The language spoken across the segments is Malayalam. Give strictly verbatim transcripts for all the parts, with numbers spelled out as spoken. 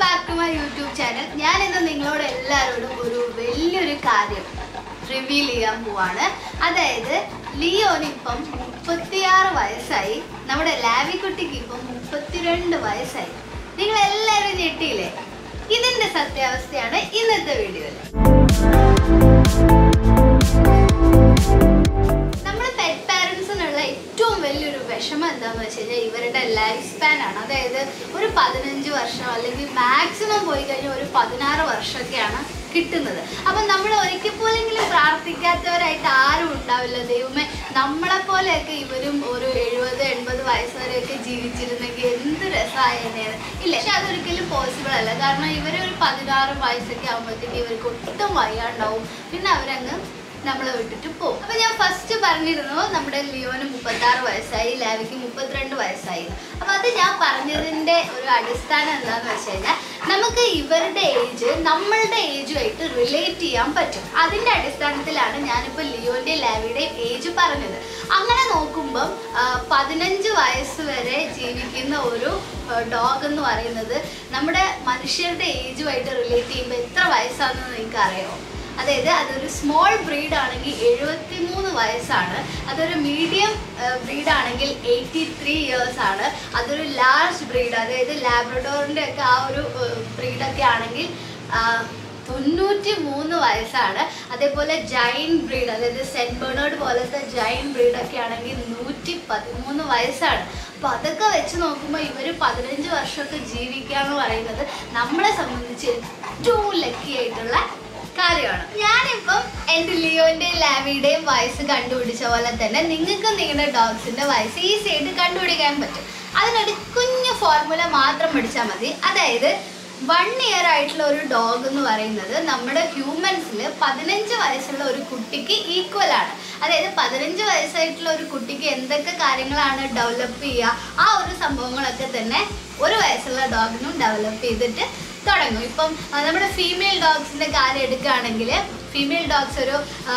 back to my YouTube channel. ഞാൻ ഇന്ന് നിങ്ങളോട് എല്ലാവരോടും ഒരു വലിയൊരു കാര്യം റിവീൽ ചെയ്യാൻ പോവാണ്. അതായത് ലിയോന് ഇപ്പം മുപ്പത്തിയാറ് വയസ്സായി, നമ്മുടെ ലാവിക്കുട്ടിക്ക് ഇപ്പം മുപ്പത്തിരണ്ട് വയസ്സായി. നിങ്ങൾ എല്ലാവരും ഞെട്ടിയില്ലേ? ഇതിന്റെ സത്യാവസ്ഥയാണ് ഇന്നത്തെ വീഡിയോയിൽ. നമ്മുടെ പെറ്റ് പാരൻസിനുള്ള ഏറ്റവും വലിയൊരു വിഷമം എന്താണെന്ന് വെച്ച് കഴിഞ്ഞാൽ ഇവരുടെ ലൈഫ് സ്പാൻ ആണ്. അതായത് ഒരു പതിനഞ്ച് വർഷം അല്ലെങ്കിൽ മാക്സിമം പോയി കഴിഞ്ഞാൽ ഒരു പതിനാറ് വർഷമൊക്കെയാണ് കിട്ടുന്നത്. അപ്പം നമ്മൾ ഒരിക്കൽ പോലെങ്കിലും പ്രാർത്ഥിക്കാത്തവരായിട്ട് ആരും ഉണ്ടാവില്ല. ദൈവമേ, നമ്മളെപ്പോലെയൊക്കെ ഇവരും ഒരു എഴുപത് എൺപത് വയസ്സ് വരെയൊക്കെ ജീവിച്ചിരുന്നെങ്കിൽ എന്ത് രസമായെന്നേന്ന് ഇല്ല. പക്ഷെ അതൊരിക്കലും പോസിബിൾ അല്ല. കാരണം ഇവർ ഒരു പതിനാറ് വയസ്സൊക്കെ ആകുമ്പോഴത്തേക്ക് ഇവർക്ക് ഒട്ടും വയ്യാണ്ടാവും. പിന്നെ അവരങ്ങ് നമ്മളെ വിട്ടിട്ട് പോകും. അപ്പം ഞാൻ ഫസ്റ്റ് പറഞ്ഞിരുന്നു നമ്മുടെ ലിയോന് മുപ്പത്താറ് വയസ്സായി, ലാവിക്ക് മുപ്പത്തിരണ്ട് വയസ്സായി. അപ്പം അത് ഞാൻ പറഞ്ഞതിൻ്റെ ഒരു അടിസ്ഥാനം എന്താണെന്ന് വെച്ച് കഴിഞ്ഞാൽ നമുക്ക് ഇവരുടെ ഏജ് നമ്മളുടെ ഏജുമായിട്ട് റിലേറ്റ് ചെയ്യാൻ പറ്റും. അതിൻ്റെ അടിസ്ഥാനത്തിലാണ് ഞാനിപ്പോൾ ലിയോൻ്റെ ലാവിയുടെയും ഏജ് പറഞ്ഞത്. അങ്ങനെ നോക്കുമ്പം പതിനഞ്ച് വയസ്സ് വരെ ജീവിക്കുന്ന ഒരു ഡോഗ് എന്ന് പറയുന്നത് നമ്മുടെ മനുഷ്യരുടെ ഏജുമായിട്ട് റിലേറ്റ് ചെയ്യുമ്പോൾ എത്ര വയസ്സാണെന്ന് നിങ്ങൾക്ക് അറിയാമോ? അതായത് അതൊരു സ്മോൾ ബ്രീഡ് ആണെങ്കിൽ എഴുപത്തി മൂന്ന് വയസ്സാണ്, അതൊരു മീഡിയം ബ്രീഡ് ആണെങ്കിൽ എയ്റ്റി ത്രീ ഇയേഴ്സ് ആണ്, അതൊരു ലാർജ് ബ്രീഡ് അതായത് ലാബ്രഡോറിൻ്റെ ഒക്കെ ആ ഒരു ബ്രീഡൊക്കെ ആണെങ്കിൽ തൊണ്ണൂറ്റി മൂന്ന് വയസ്സാണ്. അതേപോലെ ജൈൻ ബ്രീഡ് അതായത് സെന്റ് ബെർണാർഡ് പോലത്തെ ജൈൻ ബ്രീഡൊക്കെ ആണെങ്കിൽ നൂറ്റി പതിമൂന്ന് വയസ്സാണ്. അപ്പോൾ അതൊക്കെ വെച്ച് നോക്കുമ്പോൾ ഇവർ പതിനഞ്ച് വർഷമൊക്കെ ജീവിക്കുക എന്ന് പറയുന്നത് നമ്മളെ സംബന്ധിച്ച് ഏറ്റവും ലക്കി ആയിട്ടുള്ള കാര്യമാണ്. ഞാനിപ്പം എൻ്റെ ലിയോൻ്റെയും ലാവിയുടെയും വയസ്സ് കണ്ടുപിടിച്ച പോലെ തന്നെ നിങ്ങൾക്കും നിങ്ങളുടെ ഡോഗ്സിൻ്റെ വയസ്സ് ഈസി ആയിട്ട് കണ്ടുപിടിക്കാൻ പറ്റും. അതിനൊരു കുഞ്ഞു ഫോർമുല മാത്രം പഠിച്ചാൽ മതി. അതായത് വൺ ഇയർ ആയിട്ടുള്ള ഒരു ഡോഗ് എന്ന് പറയുന്നത് നമ്മുടെ ഹ്യൂമൻസിൽ പതിനഞ്ച് വയസ്സുള്ള ഒരു കുട്ടിക്ക് ഈക്വൽ ആണ്. അതായത് പതിനഞ്ച് വയസ്സായിട്ടുള്ള ഒരു കുട്ടിക്ക് എന്തൊക്കെ കാര്യങ്ങളാണ് ഡെവലപ്പ് ചെയ്യുക, ആ ഒരു സംഭവങ്ങളൊക്കെ തന്നെ ഒരു വയസ്സുള്ള ഡോഗിനും ഡെവലപ്പ് ചെയ്തിട്ട് തുടങ്ങും. ഇപ്പം നമ്മുടെ ഫീമെയിൽ ഡോഗ്സിൻ്റെ കാര്യം എടുക്കുകയാണെങ്കിൽ ഫീമെയിൽ ഡോഗ്സ് ഒരു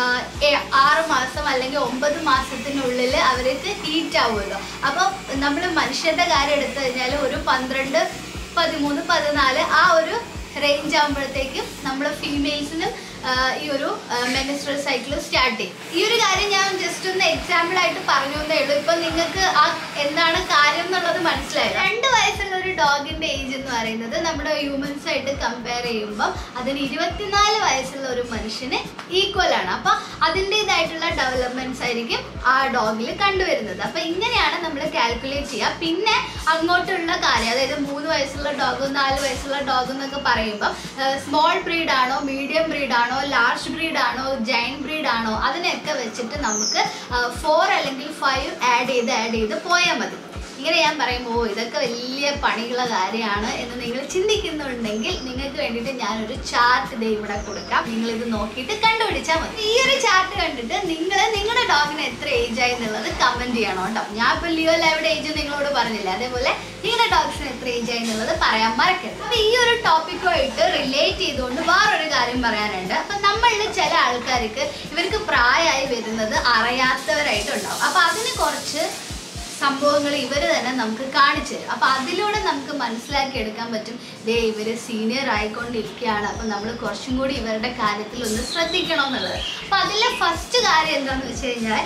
ആറ് മാസം അല്ലെങ്കിൽ ഒമ്പത് മാസത്തിനുള്ളിൽ അവർക്ക് ഹീറ്റ് ആവുമല്ലോ. അപ്പോൾ നമ്മൾ മനുഷ്യരുടെ കാര്യം എടുത്തു കഴിഞ്ഞാൽ ഒരു പന്ത്രണ്ട് പതിമൂന്ന് പതിനാല് ആ ഒരു റേഞ്ച് ആകുമ്പോഴത്തേക്കും നമ്മൾ ഫീമെയിൽസിനും ഈ ഒരു മെൻസ്ട്രുവൽ സൈക്കിൾ സ്റ്റാർട്ട് ചെയ്യും. ഈ ഒരു കാര്യം ഞാൻ ജസ്റ്റ് ഒന്ന് എക്സാമ്പിൾ ആയിട്ട് പറഞ്ഞു എന്നേ ഉള്ളൂ. ഇപ്പം നിങ്ങൾക്ക് ആ എന്താണ് കാര്യം എന്നുള്ളത് മനസ്സിലായി. രണ്ട് വയസ്സുള്ള ഒരു ഡോഗിൻ്റെ ഏജ് എന്ന് പറയുന്നത് നമ്മുടെ ഹ്യൂമൻസ് ആയിട്ട് കമ്പയർ ചെയ്യുമ്പം അതിന് ഇരുപത്തിനാല് വയസ്സുള്ള ഒരു മനുഷ്യന് ഈക്വൽ ആണ്. അപ്പം അതിൻ്റേതായിട്ടുള്ള ഡെവലപ്മെൻറ്റ്സ് ആയിരിക്കും ആ ഡോഗിൽ കണ്ടുവരുന്നത്. അപ്പം ഇങ്ങനെയാണ് നമ്മൾ കാൽക്കുലേറ്റ് ചെയ്യുക. പിന്നെ അങ്ങോട്ടുള്ള കാര്യം അതായത് മൂന്ന് വയസ്സുള്ള ഡോഗ് നാല് വയസ്സുള്ള ഡോഗ് എന്നൊക്കെ പറയുമ്പം സ്മോൾ ബ്രീഡ് ആണോ മീഡിയം ബ്രീഡ് ആണോ ലാർജ് ബ്രീഡ് ആണോ ജൈൻ ബ്രീഡ് ആണോ അതിനെയൊക്കെ വെച്ചിട്ട് നമുക്ക് ഫോർ അല്ലെങ്കിൽ ഫൈവ് ആഡ് ചെയ്ത് ആഡ് ചെയ്ത് പോയാൽ മതി. ഇങ്ങനെ ഞാൻ പറയുമ്പോൾ ഇതൊക്കെ വലിയ പണിയുള്ള കാര്യമാണ് എന്ന് നിങ്ങൾ ചിന്തിക്കുന്നുണ്ടെങ്കിൽ നിങ്ങൾക്ക് വേണ്ടിയിട്ട് ഞാനൊരു ചാർട്ട് ഇതേ ഇവിടെ കൊടുക്കാം. നിങ്ങളിത് നോക്കിയിട്ട് കണ്ടുപിടിച്ചാൽ മതി. ഈ ഒരു ചാർട്ട് കണ്ടിട്ട് നിങ്ങൾ നിങ്ങളുടെ ഡോഗിന് എത്ര ഏജ് ആയി എന്നുള്ളത് കമൻറ്റ് ചെയ്യണം കേട്ടോ. ഞാൻ ഇപ്പോൾ ലിയോ ലാവിയുടെ ഏജ് നിങ്ങളോട് പറഞ്ഞില്ല, അതേപോലെ നിങ്ങളുടെ ഡോഗ്സിന് എത്ര ഏജ് ആയി എന്നുള്ളത് പറയാൻ മറക്കരുത്. അപ്പോൾ ഈ ഒരു ടോപ്പിക്കുമായിട്ട് റിലേറ്റ് ചെയ്തുകൊണ്ട് വേറൊരു കാര്യം പറയാനുണ്ട്. അപ്പം നമ്മളിൽ ചില ആൾക്കാർക്ക് ഇവർക്ക് പ്രായമായി വരുന്നത് അറിയാത്തവരായിട്ടുണ്ടാവും. അപ്പോൾ അതിന് കുറച്ച് സംഭവങ്ങൾ ഇവർ തന്നെ നമുക്ക് കാണിച്ചു തരും. അപ്പം അതിലൂടെ നമുക്ക് മനസ്സിലാക്കി എടുക്കാൻ പറ്റും, ദേ ഇവർ സീനിയർ ആയിക്കൊണ്ടിരിക്കുകയാണ്, അപ്പം നമ്മൾ കുറച്ചും കൂടി ഇവരുടെ കാര്യത്തിൽ ഒന്ന് ശ്രദ്ധിക്കണമെന്നുള്ളത്. അപ്പം അതിലെ ഫസ്റ്റ് കാര്യം എന്താണെന്ന് വെച്ച് കഴിഞ്ഞാൽ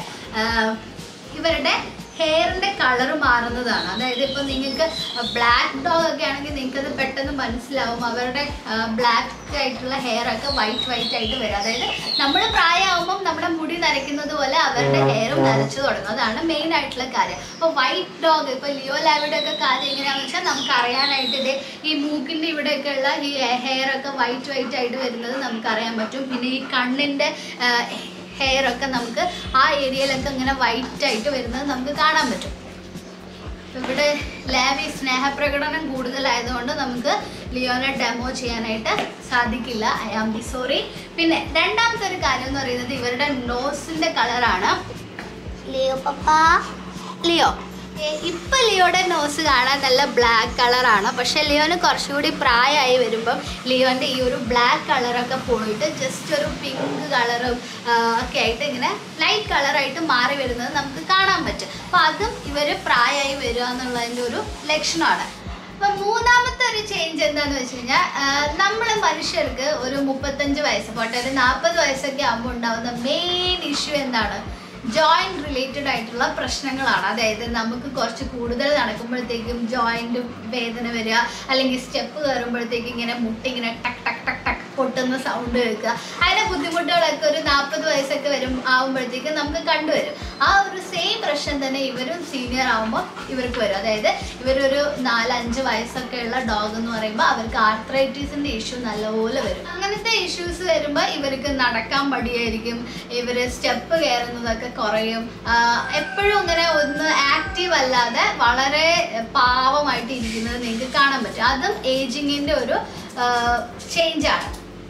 ഇവരുടെ ഹെയറിൻ്റെ കളർ മാറുന്നതാണ്. അതായത് ഇപ്പം നിങ്ങൾക്ക് ബ്ലാക്ക് ഡോഗ് ഒക്കെ ആണെങ്കിൽ നിങ്ങൾക്കത് പെട്ടെന്ന് മനസ്സിലാവും. അവരുടെ ബ്ലാക്ക് ആയിട്ടുള്ള ഹെയറൊക്കെ വൈറ്റ് വൈറ്റ് ആയിട്ട് വരും. അതായത് നമ്മൾ പ്രായമാകുമ്പം നമ്മുടെ മുടി നരയ്ക്കുന്നത് പോലെ അവരുടെ ഹെയറും നരച്ചു തുടങ്ങും. അതാണ് മെയിൻ ആയിട്ടുള്ള കാര്യം. അപ്പോൾ വൈറ്റ് ഡോഗ് ഇപ്പോൾ ലിയോ ലാവിയുടെ ഒക്കെ കാര്യം എങ്ങനെയാണെന്ന് വെച്ചാൽ നമുക്ക് അറിയാനായിട്ട് ഇത് ഈ മൂക്കിൻ്റെ ഇവിടെയൊക്കെ ഉള്ള ഈ ഹെയറൊക്കെ വൈറ്റ് വൈറ്റ് ആയിട്ട് വരുന്നത് നമുക്കറിയാൻ പറ്റും. പിന്നെ ഈ കണ്ണിൻ്റെ ഹെയർ ഒക്കെ നമുക്ക് ആ ഏരിയയിലൊക്കെ ഇങ്ങനെ വൈറ്റ് ആയിട്ട് വരുന്നത് നമുക്ക് കാണാൻ പറ്റും. ഇവിടെ ലാവി സ്നേഹപ്രകടനം കൂടുതലായതുകൊണ്ട് നമുക്ക് ലിയോനെ ഡെമോ ചെയ്യാനായിട്ട് സാധിക്കില്ല. I am be sorry. പിന്നെ രണ്ടാമത്തെ ഒരു കാര്യം എന്ന് പറയുന്നത് ഇവരുടെ നോസിൻ്റെ കളറാണ്. ലിയോ പപ്പ ലിയോ ഇപ്പൊ ലിയോയുടെ നോസ് കാണാൻ നല്ല ബ്ലാക്ക് കളറാണ്. പക്ഷെ ലിയോന് കുറച്ചുകൂടി പ്രായമായി വരുമ്പം ലിയോന്റെ ഈ ഒരു ബ്ലാക്ക് കളറൊക്കെ പോയിട്ട് ജസ്റ്റ് ഒരു പിങ്ക് കളറും ഒക്കെ ആയിട്ട് ഇങ്ങനെ ലൈറ്റ് കളറായിട്ട് മാറി വരുന്നത് നമുക്ക് കാണാൻ പറ്റും. അപ്പം അതും ഇവർ പ്രായമായി വരിക എന്നുള്ളതിൻ്റെ ഒരു ലക്ഷണമാണ്. അപ്പം മൂന്നാമത്തെ ഒരു ചേഞ്ച് ചേഞ്ച് എന്താന്ന് വെച്ച് കഴിഞ്ഞാൽ നമ്മളെ മനുഷ്യർക്ക് ഒരു മുപ്പത്തഞ്ച് വയസ്സ് പോട്ടെ ഒരു നാൽപ്പത് വയസ്സൊക്കെ ആകുമ്പോൾ ഉണ്ടാകുന്ന മെയിൻ ഇഷ്യൂ എന്താണ്? ജോയിന്റ് റിലേറ്റഡ് ആയിട്ടുള്ള പ്രശ്നങ്ങളാണ്. അതായത് നമുക്ക് കുറച്ച് കൂടുതൽ നടക്കുമ്പോഴത്തേക്കും ജോയിന്റ് വേദന വരിക, അല്ലെങ്കിൽ സ്റ്റെപ്പ് കയറുമ്പോഴത്തേക്കും ഇങ്ങനെ മുട്ടിങ്ങനെ ടക്ക് ടക്ക് ടക്ക് ടക്ക് പൊട്ടുന്ന സൗണ്ട് കേൾക്കുക. അതിന്റെ ബുദ്ധിമുട്ടുകളൊക്കെ ഒരു നാൽപ്പത് വയസ്സൊക്കെ വരും ആവുമ്പോഴത്തേക്കും നമുക്ക് കണ്ടുവരും. ആ ഒരു സെയിം പ്രശ്നം തന്നെ ഇവരും സീനിയർ ആകുമ്പോൾ ഇവർക്ക് വരും. അതായത് ഇവരൊരു നാലഞ്ച് വയസ്സൊക്കെ ഉള്ള ഡോഗ് എന്ന് പറയുമ്പോൾ അവർക്ക് ആർത്രൈറ്റീസിന്റെ ഇഷ്യൂ നല്ലപോലെ വരും. അങ്ങനത്തെ ഇഷ്യൂസ് വരുമ്പോൾ ഇവർക്ക് നടക്കാൻ മടിയായിരിക്കും, ഇവര് സ്റ്റെപ്പ് കയറുന്നതൊക്കെ കുറയും, എപ്പോഴും ഇങ്ങനെ ഒന്ന് ആക്റ്റീവ് അല്ലാതെ വളരെ പാവമായിട്ട് ഇരിക്കുന്നത് നിങ്ങൾക്ക് കാണാൻ പറ്റും. അതും ഏജിങ്ങിന്റെ ഒരു ചേഞ്ചാണ്.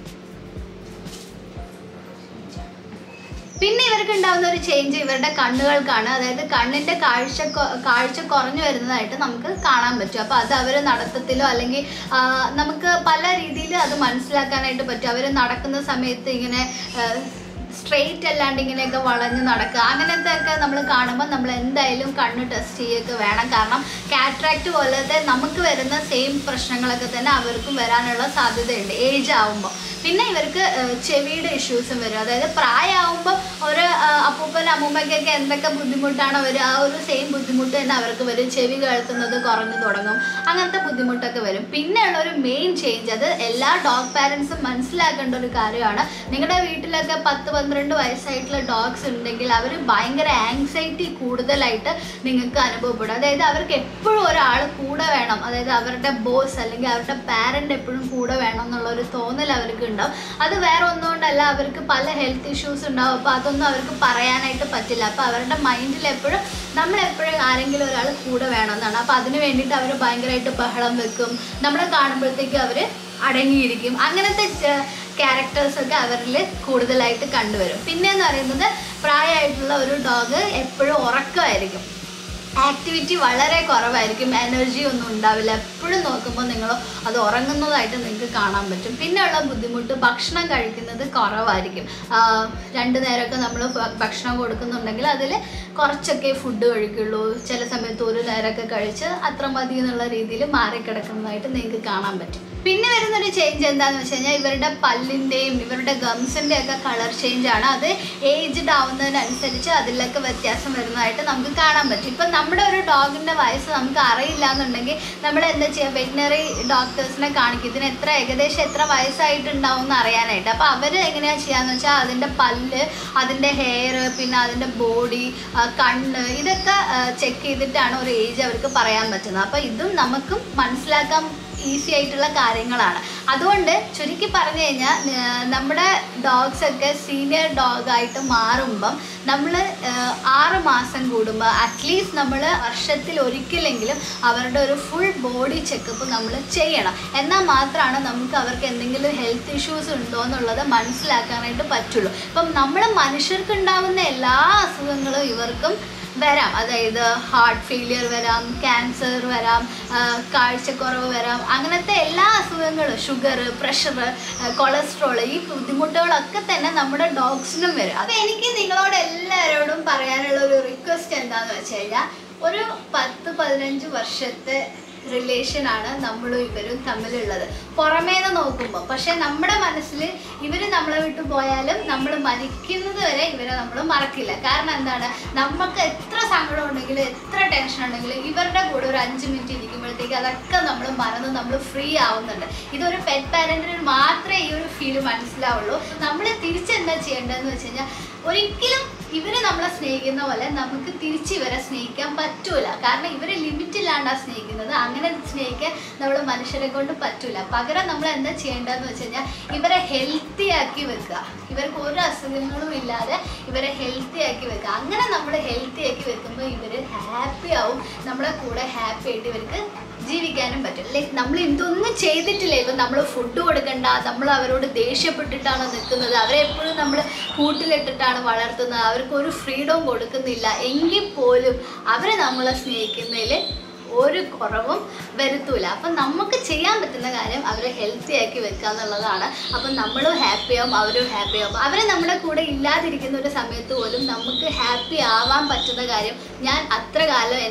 പിന്നെ ഇവർക്ക് ഉണ്ടാകുന്ന ഒരു ചേഞ്ച് ഇവരുടെ കണ്ണുകൾക്കാണ്. അതായത് കണ്ണിന്റെ കാഴ്ച കാഴ്ച കുറഞ്ഞു വരുന്നതായിട്ട് നമുക്ക് കാണാൻ പറ്റും. അപ്പൊ അത് അവർ നടത്തത്തിലോ അല്ലെങ്കിൽ നമുക്ക് പല രീതിയിൽ അത് മനസ്സിലാക്കാനായിട്ട് പറ്റും. അവർ നടക്കുന്ന സമയത്ത് ഇങ്ങനെ സ്ട്രെയിറ്റ് അല്ലാണ്ട് ഇങ്ങനെയൊക്കെ വളഞ്ഞ് നടക്കുക, അങ്ങനത്തെ ഒക്കെ നമ്മൾ കാണുമ്പോൾ നമ്മൾ എന്തായാലും കണ്ണ് ടെസ്റ്റ് ചെയ്യുകയൊക്കെ വേണം. കാരണം കാറ്ററാക്ട് പോലത്തെ നമുക്ക് വരുന്ന സെയിം പ്രശ്നങ്ങളൊക്കെ തന്നെ അവർക്കും വരാനുള്ള സാധ്യതയുണ്ട് ഏജ് ആവുമ്പോൾ. പിന്നെ ഇവർക്ക് ചെവിയുടെ ഇഷ്യൂസും വരും. അതായത് പ്രായമാകുമ്പോൾ ഒരു അപ്പൂപ്പൻ അമ്മൂമ്മയ്ക്കൊക്കെ എന്തൊക്കെ ബുദ്ധിമുട്ടാണ് അവർ ആ ഒരു സെയിം ബുദ്ധിമുട്ട് തന്നെ അവർക്ക് വരും. ചെവി കേൾക്കുന്നത് കുറഞ്ഞു തുടങ്ങും, അങ്ങനത്തെ ബുദ്ധിമുട്ടൊക്കെ വരും. പിന്നെയുള്ള ഒരു മെയിൻ ചേഞ്ച്, അത് എല്ലാ ഡോഗ് പാരൻസും മനസ്സിലാക്കേണ്ട ഒരു കാര്യമാണ്. നിങ്ങളുടെ വീട്ടിലൊക്കെ പത്ത് പന്ത്രണ്ട് വയസ്സായിട്ടുള്ള ഡോഗ്സ് ഉണ്ടെങ്കിൽ അവർ ഭയങ്കര ആങ്സൈറ്റി കൂടുതലായിട്ട് നിങ്ങൾക്ക് അനുഭവപ്പെടും. അതായത് അവർക്ക് എപ്പോഴും ഒരാൾ കൂടെ വേണം, അതായത് അവരുടെ ബോസ് അല്ലെങ്കിൽ അവരുടെ പാരന്റ് എപ്പോഴും കൂടെ വേണം എന്നുള്ള ഒരു തോന്നൽ അവർക്ക് ഉണ്ടാവും. അത് വേറെ ഒന്നുകൊണ്ടല്ല, അവർക്ക് പല ഹെൽത്ത് ഇഷ്യൂസ് ഉണ്ടാവും. അപ്പോൾ അതൊന്നും അവർക്ക് പറയാനായിട്ട് പറ്റില്ല. അപ്പോൾ അവരുടെ മൈൻഡിൽ എപ്പോഴും നമ്മളെപ്പോഴും ആരെങ്കിലും ഒരാൾ കൂടെ വേണമെന്നാണ്. അപ്പോൾ അതിന് വേണ്ടിയിട്ട് അവർ ഭയങ്കരമായിട്ട് ബഹളം വെക്കും, നമ്മളെ കാണുമ്പോഴത്തേക്കും അവർ അടങ്ങിയിരിക്കും. അങ്ങനത്തെ ക്യാരക്ടേഴ്സൊക്കെ അവരിൽ കൂടുതലായിട്ട് കണ്ടുവരും. പിന്നെയെന്ന് പറയുന്നത് പ്രായമായിട്ടുള്ള ഒരു ഡോഗ് എപ്പോഴും ഉറക്കമായിരിക്കും, ആക്ടിവിറ്റി വളരെ കുറവായിരിക്കും, എനർജി ഒന്നും ഉണ്ടാവില്ല. എപ്പോഴും നോക്കുമ്പോൾ നിങ്ങൾ അത് ഉറങ്ങുന്നതായിട്ട് നിങ്ങൾക്ക് കാണാൻ പറ്റും. പിന്നെയുള്ള ബുദ്ധിമുട്ട് ഭക്ഷണം കഴിക്കുന്നത് കുറവായിരിക്കും. രണ്ട് നേരമൊക്കെ നമ്മൾ ഭക്ഷണം കൊടുക്കുന്നുണ്ടെങ്കിൽ അതിൽ കുറച്ചൊക്കെ ഫുഡ് കഴിക്കുള്ളൂ. ചില സമയത്ത് ഒരു നേരമൊക്കെ കഴിച്ച് അത്ര മതി എന്നുള്ള രീതിയിൽ മാറിക്കിടക്കുന്നതായിട്ട് നിങ്ങൾക്ക് കാണാൻ പറ്റും. പിന്നെ വരുന്നൊരു ചേഞ്ച് എന്താണെന്ന് വെച്ച് കഴിഞ്ഞാൽ ഇവരുടെ പല്ലിൻ്റെയും ഇവരുടെ ഗംസിൻ്റെയും ഒക്കെ കളർ ചേഞ്ചാണ്. അത് ഏജ്ഡ് ആവുന്നതിനനുസരിച്ച് അതിലൊക്കെ വ്യത്യാസം വരുന്നതായിട്ട് നമുക്ക് കാണാൻ പറ്റും. ഇപ്പം നമ്മുടെ ഒരു ഡോഗിൻ്റെ വയസ്സ് നമുക്ക് അറിയില്ല എന്നുണ്ടെങ്കിൽ നമ്മൾ എന്താ ചെയ്യുക, വെറ്റിനറി ഡോക്ടേഴ്സിനെ കാണിക്കും, ഇതിന് എത്ര ഏകദേശം എത്ര വയസ്സായിട്ടുണ്ടാവും എന്ന് അറിയാനായിട്ട്. അപ്പോൾ അവർ എങ്ങനെയാണ് ചെയ്യാന്ന് വെച്ചാൽ അതിൻ്റെ പല്ല്, അതിൻ്റെ ഹെയർ, പിന്നെ അതിൻ്റെ ബോഡി, കണ്ണ്, ഇതൊക്കെ ചെക്ക് ചെയ്തിട്ടാണ് ഒരു ഏജ് അവർക്ക് പറയാൻ പറ്റുന്നത്. അപ്പോൾ ഇതും നമുക്കും മനസ്സിലാക്കാൻ ഈസി ആയിട്ടുള്ള കാര്യങ്ങളാണ്. അതുകൊണ്ട് ചുരുക്കി പറഞ്ഞു കഴിഞ്ഞാൽ നമ്മുടെ ഡോഗ്സൊക്കെ സീനിയർ ഡോഗായിട്ട് മാറുമ്പം നമ്മൾ ആറ് മാസം കൂടുമ്പോൾ അറ്റ്ലീസ്റ്റ് നമ്മൾ വർഷത്തിൽ ഒരിക്കലെങ്കിലും അവരുടെ ഒരു ഫുൾ ബോഡി ചെക്കപ്പ് നമ്മൾ ചെയ്യണം. എന്നാൽ മാത്രമാണ് നമുക്ക് അവർക്ക് എന്തെങ്കിലും ഹെൽത്ത് ഇഷ്യൂസ് ഉണ്ടോ എന്നുള്ളത് മനസ്സിലാക്കാനായിട്ട് പറ്റുള്ളൂ. ഇപ്പം നമ്മൾ മനുഷ്യർക്ക് ഉണ്ടാകുന്ന എല്ലാ അസുഖങ്ങളും ഇവർക്കും വരാം. അതായത് ഹാർട്ട് ഫെയിലിയർ വരാം, ക്യാൻസർ വരാം, കാഴ്ചക്കുറവ് വരാം, അങ്ങനത്തെ എല്ലാ അസുഖങ്ങളും, ഷുഗർ, പ്രഷർ, കൊളസ്ട്രോൾ, ഈ ബുദ്ധിമുട്ടുകളൊക്കെ തന്നെ നമ്മുടെ ഡോഗ്സിനും വരും. അപ്പോൾ എനിക്ക് നിങ്ങളോട് എല്ലാവരോടും പറയാനുള്ള ഒരു റിക്വസ്റ്റ് എന്താണെന്ന് വെച്ച് കഴിഞ്ഞാൽ, ഒരു പത്ത് പതിനഞ്ച് വർഷത്തെ റിലേഷനാണ് നമ്മളും ഇവരും തമ്മിലുള്ളത് പുറമേന്ന് നോക്കുമ്പോൾ. പക്ഷെ നമ്മുടെ മനസ്സിൽ ഇവർ നമ്മളെ വിട്ടു പോയാലും നമ്മൾ മരിക്കുന്നത് വരെ ഇവരെ നമ്മൾ മറക്കില്ല. കാരണം എന്താണ്, നമുക്ക് എത്ര സങ്കടം ഉണ്ടെങ്കിലും എത്ര ടെൻഷൻ ഉണ്ടെങ്കിലും ഇവരുടെ കൂടെ ഒരു അഞ്ച് മിനിറ്റ് ഇരിക്കുമ്പോഴത്തേക്ക് അതൊക്കെ നമ്മൾ മറന്ന് നമ്മൾ ഫ്രീ ആവുന്നുണ്ട്. ഇതൊരു പെറ്റ് പാരന്റിന് മാത്രമേ ഈ ഒരു ഫീല് മനസ്സിലാവുള്ളൂ. നമ്മൾ തിരിച്ചെന്താ ചെയ്യേണ്ടതെന്ന് വെച്ച് കഴിഞ്ഞാൽ, ഒരിക്കലും ഇവർ നമ്മളെ സ്നേഹിക്കുന്ന പോലെ നമുക്ക് തിരിച്ച് ഇവരെ സ്നേഹിക്കാൻ പറ്റൂല. കാരണം ഇവർ ലിമിറ്റില്ലാണ്ടാണ് സ്നേഹിക്കുന്നത്. അങ്ങനെ സ്നേഹിക്കാൻ നമ്മൾ മനുഷ്യരെ കൊണ്ട് പറ്റൂല. പകരം നമ്മൾ എന്താ ചെയ്യേണ്ടതെന്ന് വെച്ച് കഴിഞ്ഞാൽ, ഇവരെ ഹെൽത്തി ആക്കി വെക്കുക. ഇവർക്ക് ഒരു അസുഖങ്ങളും ഇല്ലാതെ ഇവരെ ഹെൽത്തി ആക്കി വെക്കുക. അങ്ങനെ നമ്മൾ ഹെൽത്തി ആക്കി വെക്കുമ്പോൾ ഇവർ ഹാപ്പി ആവും, നമ്മളെ കൂടെ ഹാപ്പി ആയിട്ട് ഇവർക്ക് ജീവിക്കാനും പറ്റും. ലൈക്ക് നമ്മൾ ഇതൊന്നും ചെയ്തിട്ടില്ല. ഇപ്പം നമ്മൾ ഫുഡ് കൊടുക്കണ്ട, നമ്മൾ അവരോട് ദേഷ്യപ്പെട്ടിട്ടാണ് നിൽക്കുന്നത്, അവരെ എപ്പോഴും നമ്മൾ കൂട്ടിലിട്ടിട്ടാണ് വളർത്തുന്നത്, അവർക്ക് ഒരു ഫ്രീഡം കൊടുക്കുന്നില്ല എങ്കിൽ പോലും അവർ നമ്മളെ സ്നേഹിക്കുന്നതിൽ ഒരു കുറവും വരുത്തൂല. അപ്പം നമുക്ക് ചെയ്യാൻ പറ്റുന്ന കാര്യം അവരെ ഹെൽത്തി ആക്കി വെക്കുക എന്നുള്ളതാണ്. അപ്പം നമ്മളും ഹാപ്പിയാവും, അവരും ഹാപ്പിയാവും. അവർ നമ്മുടെ കൂടെ ഇല്ലാതിരിക്കുന്ന ഒരു സമയത്ത് പോലും നമുക്ക് ഹാപ്പി ആവാൻ പറ്റുന്ന കാര്യം ഞാൻ അത്ര കാലം എൻ്റെ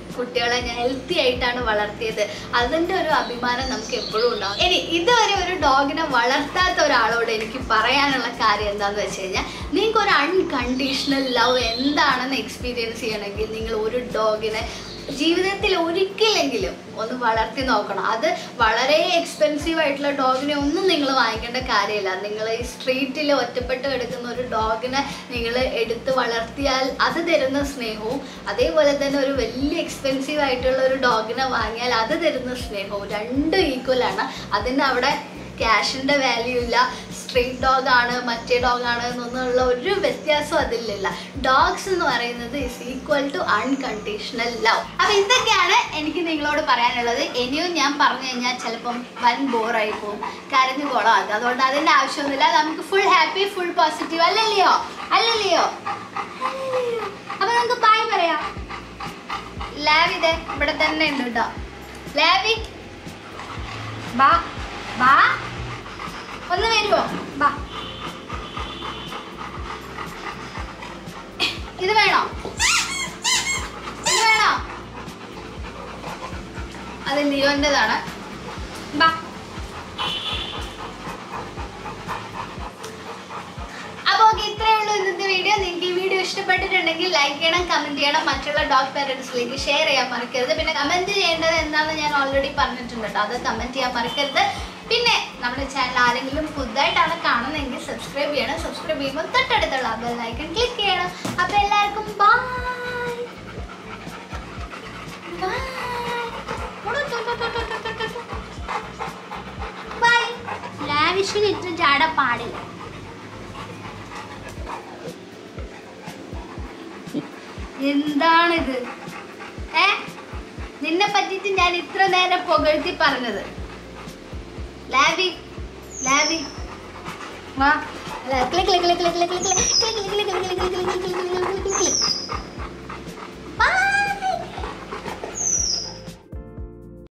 കുട്ടികളെ ഞാൻ ഹെൽത്തി ആയിട്ടാണ് വളർത്തിയത്. അതിൻ്റെ ഒരു അഭിമാനം നമുക്ക് എപ്പോഴും ഉണ്ടാവും. ഇനി ഇതുവരെ ഒരു ഡോഗിനെ വളർത്താത്ത ഒരാളോട് എനിക്ക് പറയാനുള്ള കാര്യം എന്താണെന്ന് വെച്ച് കഴിഞ്ഞാൽ, നിങ്ങൾക്ക് ഒരു അൺകണ്ടീഷണൽ ലവ് എന്താണെന്ന് എക്സ്പീരിയൻസ് ചെയ്യണമെങ്കിൽ നിങ്ങൾ ഒരു ഡോഗിനെ ജീവിതത്തിൽ ഒരിക്കലെങ്കിലും ഒന്ന് വളർത്തി നോക്കണം. അത് വളരെ എക്സ്പെൻസീവ് ആയിട്ടുള്ള ഡോഗിനെ ഒന്നും നിങ്ങൾ വാങ്ങിക്കേണ്ട കാര്യമില്ല. നിങ്ങൾ ഈ സ്ട്രീറ്റിൽ ഒറ്റപ്പെട്ട് കിടക്കുന്ന ഒരു ഡോഗിനെ നിങ്ങൾ എടുത്ത് വളർത്തിയാൽ അത് തരുന്ന സ്നേഹവും, അതേപോലെ തന്നെ ഒരു വലിയ എക്സ്പെൻസീവ് ആയിട്ടുള്ള ഒരു ഡോഗിനെ വാങ്ങിയാൽ അത് തരുന്ന സ്നേഹവും രണ്ടും ഈക്വലാണ്. അതിന് അവിടെ ക്യാഷിൻ്റെ വാല്യൂ ഇല്ല. സ്ട്രീറ്റ് ഡോഗാണ് മറ്റേ ഡോഗാണ് എന്നൊന്നുള്ള ഒരു വ്യത്യാസം അതിലില്ല. ഡോഗ്സ് എന്ന് പറയുന്നത് is equal to unconditional love. അപ്പം ഇതൊക്കെയാണ് എനിക്ക് നിങ്ങളോട് പറയാനുള്ളത്. ഇനിയും ഞാൻ പറഞ്ഞു കഴിഞ്ഞാൽ ചിലപ്പം വൻ ബോറായി പോകും, കരഞ്ഞു കുളമാക്കുക. അതുകൊണ്ട് അതിൻ്റെ ആവശ്യമൊന്നുമില്ല. നമുക്ക് ഫുൾ ഹാപ്പി, ഫുൾ പോസിറ്റീവ് അല്ലല്ലയോ അല്ലല്ലയോ അപ്പം നമുക്ക് ബൈ പറയാം. ലാവി ഇതേ ഇവിടെ തന്നെ ഉണ്ട് കേട്ടോ. ലാവി ബാ ബാ ഒന്ന് വരുമോ? ബാ. ഇത് വേണോ? ഇത് വേണോ? അത് ലിയോൻ്റെതാണ്. ബാ. അപ്പോൾ ഓക്കെ, ഇത്രയേ ഉള്ളൂ ഇന്നത്തെ വീഡിയോ. നിങ്ങൾക്ക് ഈ വീഡിയോ ഇഷ്ടപ്പെട്ടിട്ടുണ്ടെങ്കിൽ ലൈക്ക് ചെയ്യണം, കമൻറ്റ് ചെയ്യണം, മറ്റുള്ള ഡോഗ് പാരൻസിലേക്ക് ഷെയർ ചെയ്യാൻ മറക്കരുത്. പിന്നെ കമൻറ്റ് ചെയ്യേണ്ടത് എന്താണെന്ന് ഞാൻ ഓൾറെഡി പറഞ്ഞിട്ടുണ്ട് കേട്ടോ. അത് കമൻറ്റ് ചെയ്യാൻ മറക്കരുത്. പിന്നെ നമ്മുടെ ചാനൽ ആരെങ്കിലും പുതുതായിട്ടാണ് കാണുന്നതെങ്കിൽ സബ്സ്ക്രൈബ് ചെയ്യണം. സബ്സ്ക്രൈബ് ചെയ്യുമ്പോൾ തൊട്ടടുത്തുള്ള ബെൽ ഐക്കൺ ക്ലിക്ക് ചെയ്യണം. അപ്പോൾ എല്ലാവർക്കും ബൈ. ലാവിഷിന് ഇത്ര ചാട പാടില്ല. എന്താണിത്? ഏ നിന്നെ പറ്റിയിട്ട് ഞാൻ ഇത്ര നേരം പുകഴ്ത്തി പറഞ്ഞത്. ലാവി ലാവി വാ. Click click click click click click click click click click click